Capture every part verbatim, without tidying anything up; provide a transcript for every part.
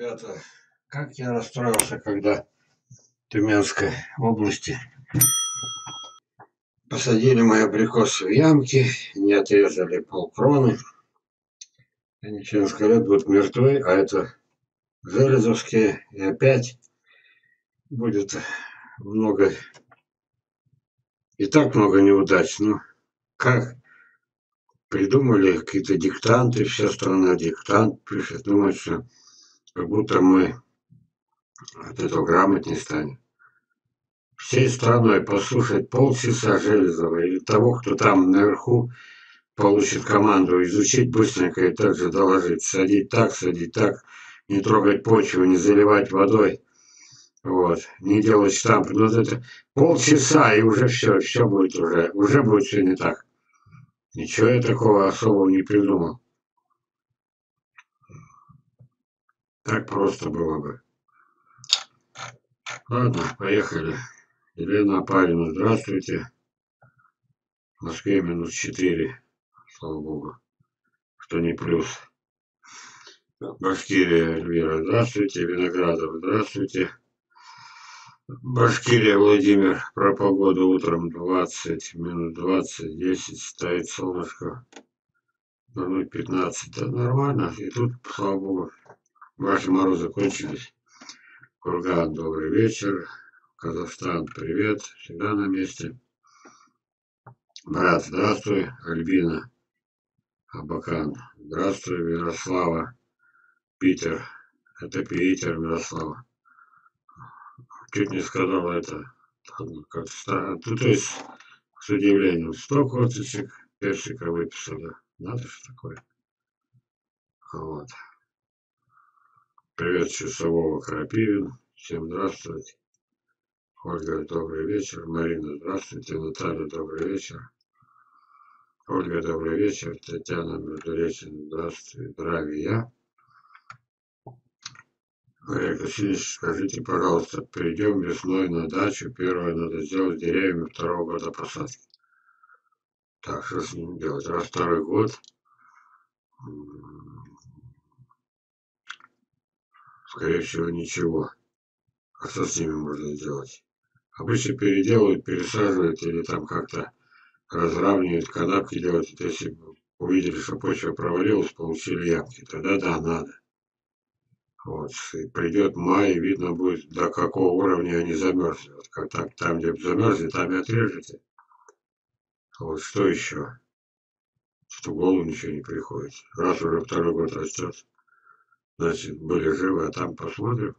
Ребята, как я расстроился, когда в Тюменской области посадили мои абрикосы в ямки, не отрезали полкроны. Они через несколько лет будут мертвы, а это железовские, и опять будет много, и так много неудач. Ну, как придумали какие-то диктанты, вся страна диктант пишет, думают, что как будто мы от этого грамотнее станем. Всей страной послушать полчаса Железова или того, кто там наверху получит команду, изучить быстренько и также доложить. Садить так, садить так, не трогать почву, не заливать водой. Вот, не делать штамп. Ну, вот это полчаса, и уже все, все будет уже, уже будет все не так. Ничего я такого особого не придумал. Так просто было бы. Ладно, поехали. Елена Апарина, здравствуйте. В Москве минус четыре, слава богу, что не плюс. Башкирия, Эльвира, здравствуйте. Виноградов, здравствуйте. Башкирия, Владимир, про погоду утром двадцать, минус двадцать, десять, стоит солнышко, ноль пятнадцать, да нормально, и тут, слава богу, ваши морозы кончились. Курган, добрый вечер. Казахстан, привет, всегда на месте. Брат, здравствуй. Альбина, Абакан, здравствуй. Ярослава, Питер, это Питер, Ярослава. Чуть не сказал это, как странно. Ну, то есть, с удивлением, сто косточек персика выписали. Надо же такое. Вот. Привет, часового Крапивин. Всем здравствуйте. Ольга, добрый вечер. Марина, здравствуйте. Наталья, добрый вечер. Ольга, добрый вечер. Татьяна Междуреченко, здравствуйте. Здравия. Мария Васильевич, скажите, пожалуйста, перейдем весной на дачу. Первое надо сделать деревьями, второго года посадки. Так, что с ним делать? Раз второй год. Скорее всего, ничего. А что с ними можно сделать? Обычно переделывают, пересаживают или там как-то разравнивают, канавки делают. Если увидели, что почва провалилась, получили ямки, тогда да, надо. Вот. И придет май, видно будет, до какого уровня они замерзли. Вот как так, там, где замерзли, там и отрежете. Вот что еще? Что в голову ничего не приходит. Раз уже второй год растет, значит, были живы, а там посмотрим.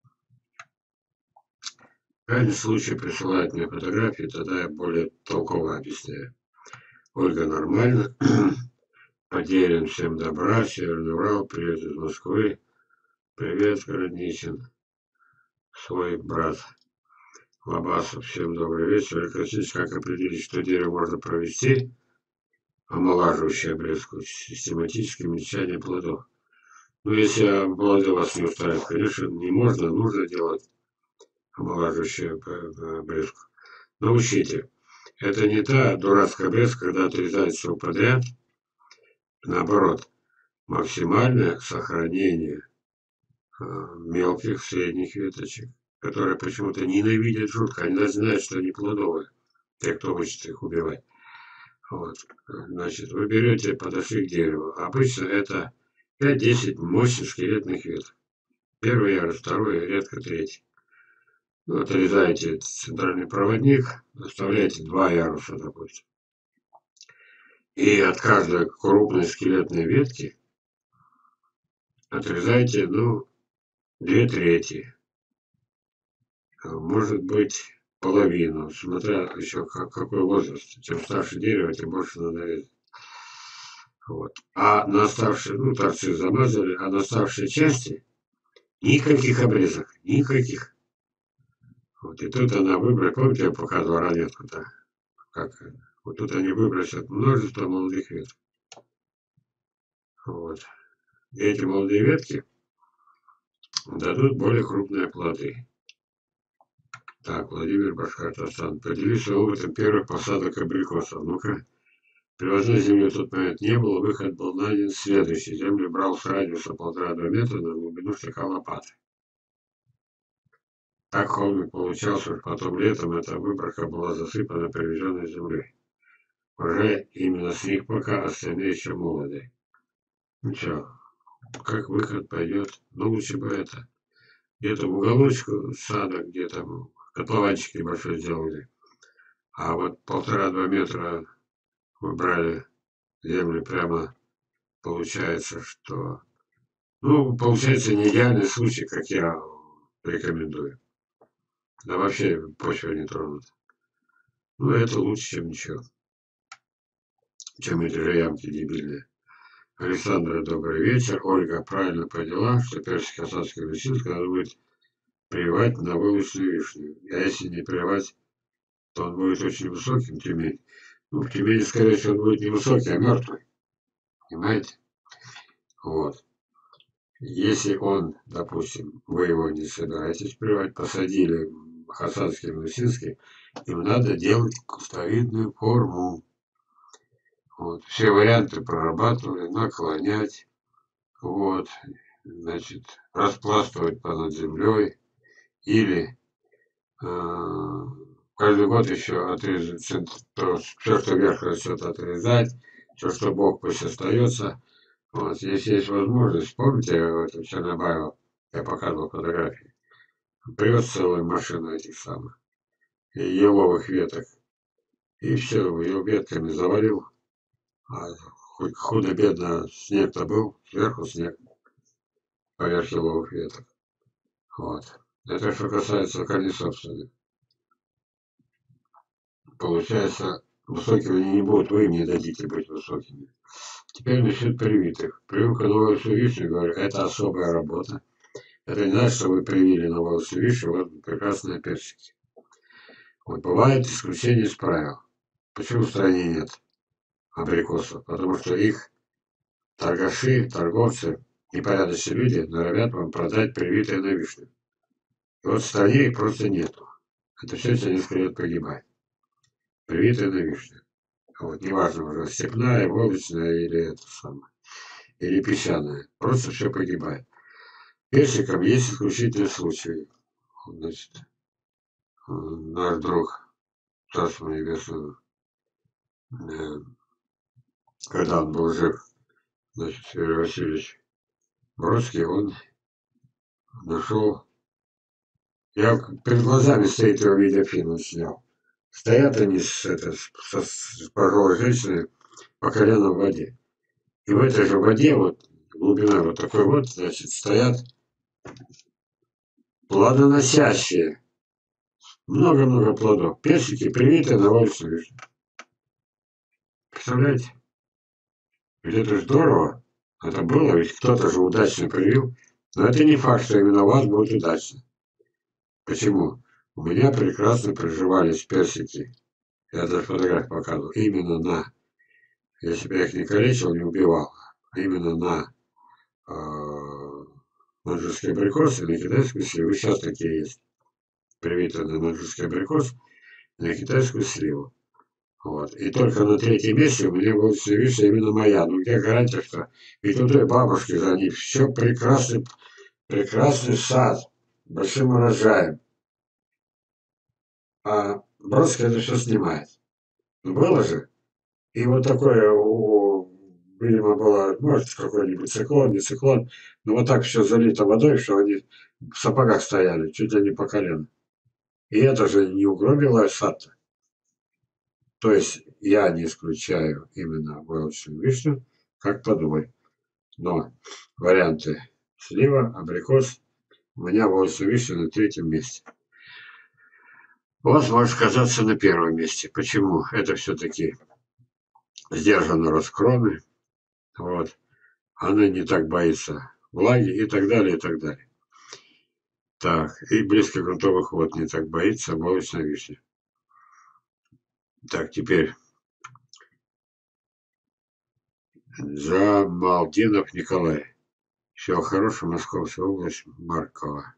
В крайнем случае присылают мне фотографии, тогда я более толково объясняю. Ольга, нормально. Поделим, всем добра. Северный Урал, привет из Москвы. Привет, Городничин. Свой брат. Лобасов, всем добрый вечер. Алексей, как определить, что дерево можно провести? Омолаживающую обрезку, систематическое уменьшение плодов. Ну, если плоды вас не устраивают, конечно, не можно, нужно делать омолаживающую обрезку. Но учите, это не та дурацкая обрезка, когда отрезают все подряд. Наоборот, максимальное сохранение мелких, средних веточек, которые почему-то ненавидят жутко. Они даже знают, что они плодовые, те, кто хочет их убивать. Вот. Значит, вы берете, подошли к дереву. Обычно это пять-десять мощных скелетных веток. Первый ярус, второй, редко третий. Ну, отрезаете центральный проводник, оставляете два яруса, допустим. И от каждой крупной скелетной ветки отрезаете, ну, две трети. Может быть, половину, смотря еще как, какой возраст. Чем старше дерево, тем больше надо резать. Вот. А на оставшие, ну, торцы замазали, а на оставшие части никаких обрезок, никаких. Вот. И тут она выбрала, помните, я показывал ранетку-то, как, вот тут они выбросят множество молодых веток. Вот. И эти молодые ветки дадут более крупные плоды. Так, Владимир Башкортостан, поделись опытом первых посадок абрикосов. Ну-ка, Привозной земли в тот момент не было, выход был найден следующий. Землю брал с радиуса полтора-два метра на глубину штыка лопаты. Так холмик получался, что потом летом эта выборка была засыпана привезенной землей. Уже именно с них пока, остальные еще молоды. Ну что, как выход пойдет? Ну лучше бы это. Где-то в уголочку сада, где там котлованчик небольшой сделали. А вот полтора-два метра мы брали землю прямо, получается, что... Ну, получается, не идеальный случай, как я рекомендую. Да вообще почва не тронута. Ну, это лучше, чем ничего. Чем эти же ямки дебильные. Александра, добрый вечер. Ольга правильно поняла, что персик осадский лисинка надо будет прививать на вылочную вишню. А если не прививать, то он будет очень высоким в Тюмени. Ну, в Тюмени, скорее всего, он будет не высокий, а мертвый. Понимаете? Вот. Если он, допустим, вы его не собираетесь прививать, посадили хасанский лисинский, им надо делать кустовидную форму. Вот. Все варианты прорабатывали, наклонять, вот, значит, распластывать понад землей или э, каждый год еще отрезать, то, все, что вверх растет, отрезать, все, что бок пусть остается. Вот, если есть возможность, помните, вот, Чернобаева, я показывал фотографии, привез целую машину этих самых еловых веток, и все, ее ветками завалил. А хоть худо-бедно снег-то был, сверху снег, поверх еловых веток. Вот. Это что касается корней собственных. Получается, высокими они не будут, вы им не дадите быть высокими. Теперь насчет привитых. Прививка на волосу вишню, говорю, это особая работа. Это не значит, что вы привили на волосу вишню, вот прекрасные персики. Вот бывает исключение из правил. Почему в стране нет абрикосов? Потому что их торгаши, торговцы, непорядочные люди норовят вам продать привитые на вишню. И вот в стране их просто нету. Это все через несколько лет погибает. Привитые на вишню. Вот, неважно уже, степная, волочная или это самое, или песчаная. Просто все погибает. Персиком есть исключительные случаи. Значит, наш друг, царство небесное, э, когда он был жив, значит, Юрий Васильевич Бродский, он нашел, я перед глазами стоит его видеофильм, он снял. Стоят они с, это, с, с пожилой женщиной по колено в воде. И в этой же воде, вот глубина вот такой вот, значит, стоят плодоносящие. Много-много плодов. Персики привиты на волосную вишню. Представляете? Ведь это же здорово. Это было, ведь кто-то же удачно привил. Но это не факт, что именно у вас будет удачно. Почему? У меня прекрасно приживались персики. Я даже фотографию показывал. Именно на, если бы я их не калечил, не убивал, а именно на э, маньчжурский абрикос и на китайскую сливу. Сейчас такие есть. Привитые на маньчжурский абрикос и на китайскую сливу. Вот. И только на третьем месте у меня будет вишня именно моя. Ну где гарантия, что ведь у той бабушки за них все прекрасный, прекрасный сад, большим урожаем. А Бродский это все снимает. Ну было же. И вот такое, у, видимо, было, может, какой-нибудь циклон, не циклон, но вот так все залито водой, что они в сапогах стояли, чуть ли не по колено. И это же не угробило сад-то. То есть я не исключаю именно волчью вишню, как подумай. Но варианты слива, абрикос, у меня волчью вишня на третьем месте. У вас может казаться на первом месте. Почему? Это все-таки сдержанно раскроны. Вот. Она не так боится влаги и так далее, и так далее. Так, и близко грунтовых вод не так боится молочная вишня. Так, теперь Джамалдинов Николай. Всего хорошего, Московская область, Маркова.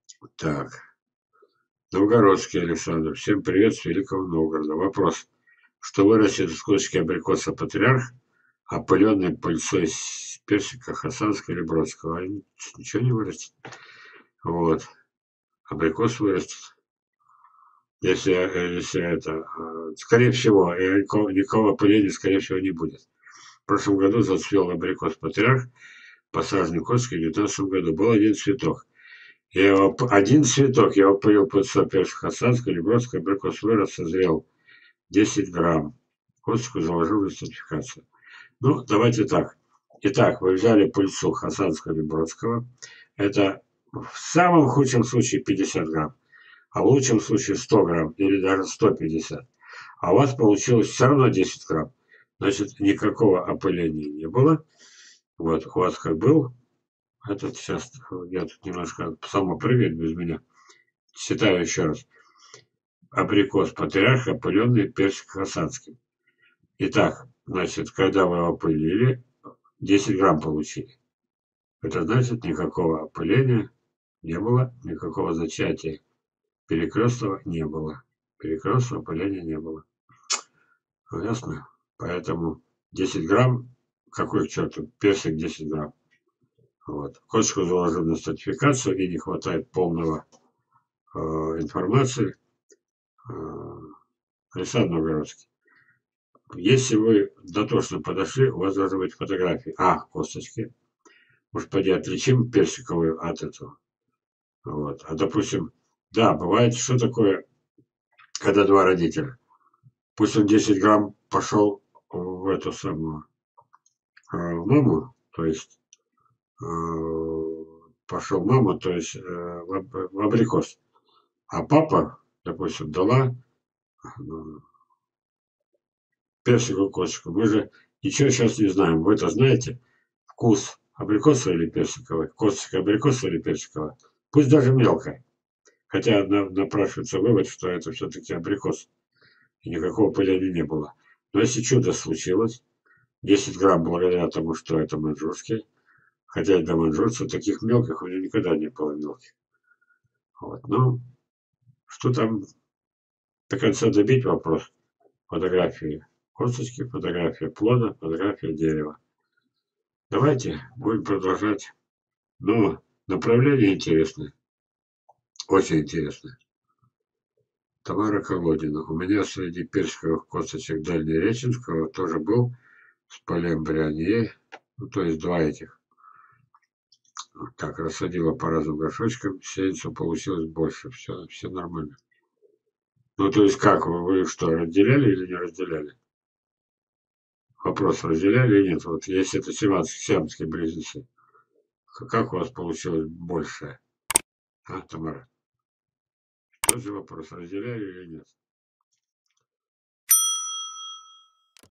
Так, Новгородский Александр. Всем привет с Великого Новгорода. Вопрос. что вырастет из косточки абрикоса патриарх, опыленный пыльцой с персика хасанского или бродского. А ничего не вырастет. Вот. Абрикос вырастет. Если, если это, скорее всего, никакого, никакого опыления, скорее всего, не будет. В прошлом году зацвел абрикос патриарх, посаженный косточкой в девятнадцатом году. Был один цветок. Я его, один цветок я опылил под персик хасанский или бродский, абрикос вырос, созрел десять грамм. Косточку заложил в сертификацию. Ну, давайте так. Итак, вы взяли пыльцу хасанского или бродского. Это в самом худшем случае пятьдесят грамм. А в лучшем случае сто грамм или даже сто пятьдесят. А у вас получилось все равно десять грамм. Значит, никакого опыления не было. Вот, у вас как был. Этот сейчас, я тут немножко само прыгает без меня. Читаю еще раз. Абрикос патриарх, опыленный персик хасанский. Итак, значит, когда вы опылили, десять грамм получили. Это значит, никакого опыления не было, никакого зачатия перекрестного не было. Перекрестного опыления не было. Ну, ясно? Поэтому десять грамм, какой к черту, персик десять грамм. Вот. Косточку заложил на сертификацию и не хватает полного э, информации. Э, Александр Новгородский. Если вы дотошно подошли, у вас должны быть фотографии. А, косточки. Может, пойди отличим персиковую от этого. Вот. А допустим, да, бывает, что такое, когда два родителя. Пусть он десять грамм пошел в эту самую, э, в маму, то есть э, пошел в маму, то есть э, в, в абрикос. А папа, допустим, дала ну, персиковую косточку. Мы же ничего сейчас не знаем. Вы это знаете? Вкус абрикоса или персиковой? Косточка абрикоса или персиковая? Пусть даже мелкая. Хотя напрашивается вывод, что это все-таки абрикос. И никакого пыления не было. Но если чудо случилось, десять грамм благодаря тому, что это маньчжурский, хотя и до маньчжурца, таких мелких у меня никогда не было мелких. Вот. Ну, что там до конца добить вопрос? Фотографии косточки, фотография плода, фотография дерева. Давайте будем продолжать. Но направление интересное. Очень интересное. Тамара Колодина. У меня среди персиковых косточек Дальнереченского тоже был с полем Брианье. Ну, то есть два этих. Так, рассадила по разным горшочкам. Сеянцев получилось больше. Все, все нормально. Ну, то есть как? Вы, вы что, разделяли или не разделяли? Вопрос, разделяли или нет? Вот если это сиамские близнецы, как у вас получилось больше? А, Тамара? Тот же вопрос, разделяли или нет?